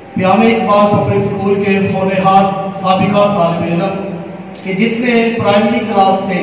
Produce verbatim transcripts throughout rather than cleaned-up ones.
प्यामे Iqbal public school के होनहार साबिका तालिब इल्म कि जिसने प्राइमरी क्लास से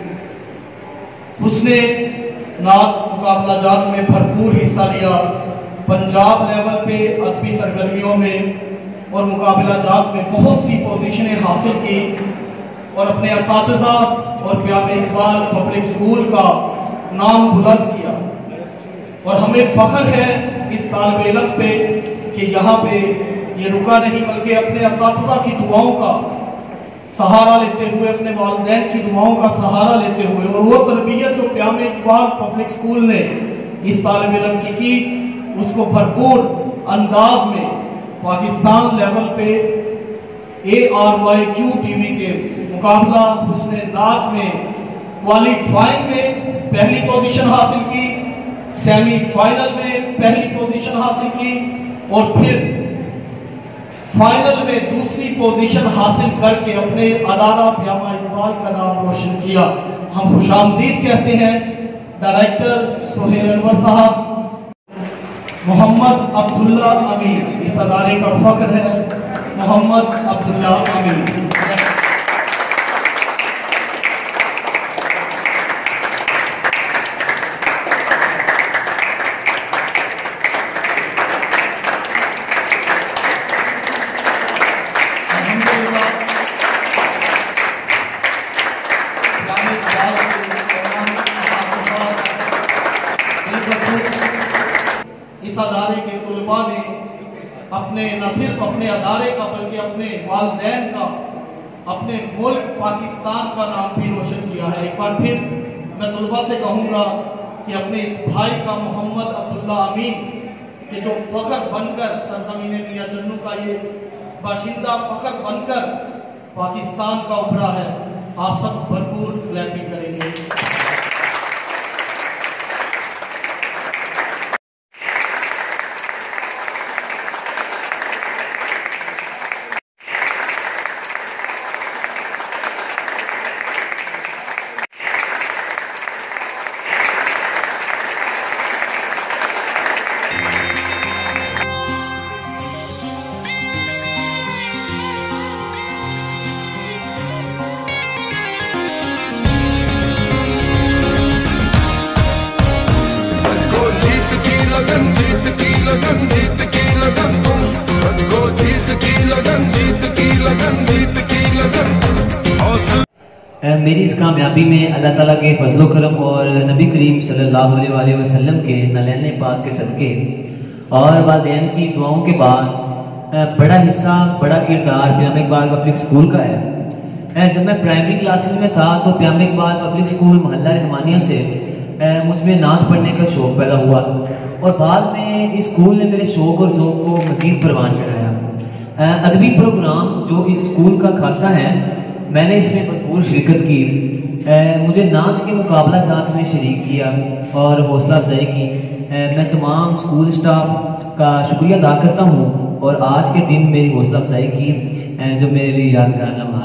उसने नात मुकाबला जात में भरपूर हिस्सा लिया, पंजाब लेवल पे अदबी सरगर्मियों में और मुकाबला जात में बहुत सी पोजीशनें हासिल की और अपने असातिज़ा और प्यामे इकबाल पब्लिक स्कूल का नाम बुलंद किया। और हमें फख्र है इस तालिब इल्म पे कि यहाँ पे ये रुका नहीं, बल्कि अपने असातिज़ा की दुआओं का सहारा लेते हुए, अपने वालिदैन की दुआओं का सहारा लेते हुए, और वो तरबियत जो प्यामे इकबाल पब्लिक स्कूल ने इस तालिब इल्म की की उसको भरपूर अंदाज में पाकिस्तान लेवल पे A R Y Q T V के मुकाबला उसने नात में क्वालिफाइंग में पहली पोजीशन हासिल की, सेमीफाइनल में पहली पोजीशन हासिल की और फिर फाइनल में दूसरी पोजीशन हासिल करके अपने अदारा प्यामा इकबाल का नाम रोशन किया। हम खुशामदीद कहते हैं डायरेक्टर सोहेल अनवर साहब, मोहम्मद अब्दुल्ला अमीन, इस अदारे का फख्र है मोहम्मद अब्दुल्ला अमीन। इस अदारे के तुलबा ने अपने न सिर्फ अपने अदारे का बल्कि अपने वालिदैन का, अपने मुल्क पाकिस्तान का नाम भी रोशन किया है। एक बार फिर मैं तुलबा से कहूँगा कि अपने इस भाई का मोहम्मद अब्दुल्ला अमीन के जो फ़ख्र बनकर सरज़मीन मियां जन्नू का ये बाशिंदा फ़ख्र बनकर पाकिस्तान का उभरा है, आप सब भरपूर क्लैपिंग करेंगे। मेरी इस कामयाबी में अल्लाह ताला के फजलो करम और नबी करीम सल्लल्लाहु अलैहि वसल्लम के नलैने पाक के सदके और वालिदैन की दुआओं के बाद बड़ा हिस्सा, बड़ा किरदार प्यामे इकबाल पब्लिक स्कूल का है। जब मैं प्राइमरी क्लासेस में था तो प्यामे इकबाल पब्लिक स्कूल मोहल्ला रहमानिया से मुझमें नात पढ़ने का शौक़ पैदा हुआ और बाद में इस स्कूल ने मेरे शौक़ और ज़ौक़ को मज़ीद परवान चढ़ाया। अदबी प्रोग्राम जो इस स्कूल का खासा है, मैंने इसमें भरपूर शिरकत की। ए, मुझे नात के मुकाबला जात में शरीक किया और हौसला अफजाई की। ए, मैं तमाम स्कूल स्टाफ का शुक्रिया अदा करता हूँ और आज के दिन मेरी हौसला अफजाई की जो मेरे लिए यादगार लम्हा